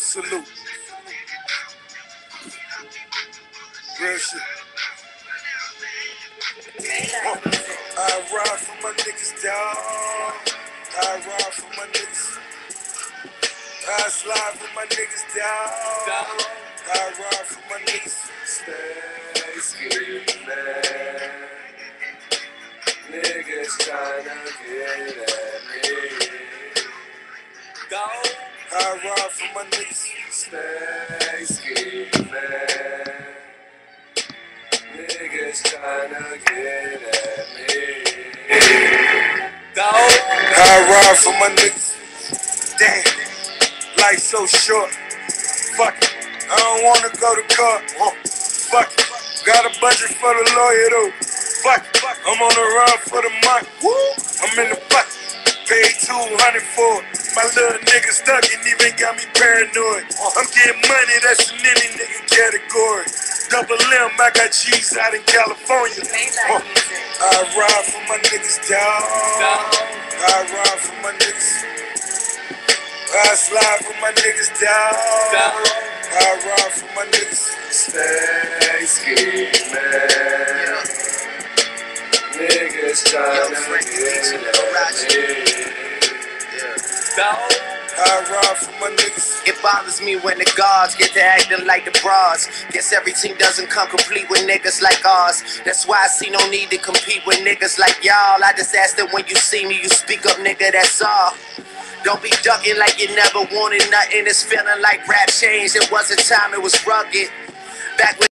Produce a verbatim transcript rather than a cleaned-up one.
Salute. Real shit. Uh, I ride for my niggas, dawg. I ride for my niggas. I slide for my niggas, dawg. I ride for my niggas. Stay scheming. Niggas tryna get at me. Dawg. I ride for my niggas. Stay scheming. Niggas tryna get at me. Dawg. I ride for my niggas. Damn, life so short. Fuck it, I don't wanna go to court. Uh, fuck it, got a budget for the lawyer though. Fuck it, I'm on the run for the money. Woo, I'm in the bucket. Paid two hundred for it. My little nigga stuck and even got me paranoid. I'm getting money, that's in any nigga category. Double M, I got cheese out in California. Uh, I ride for my niggas, dawg. I ride for my niggas. I slide for my niggas, dawg. I ride for my niggas. Stay scheming. Niggas tryna get at me. Dawg. I ride for my niggas. It bothers me when the guards get to acting like the bras. Guess every team doesn't come complete with niggas like ours. That's why I see no need to compete with niggas like y'all. I just ask that when you see me, you speak up, nigga, that's all. Don't be ducking like you never wanted nothing. It's feeling like rap changed. It wasn't time, it was rugged. Back when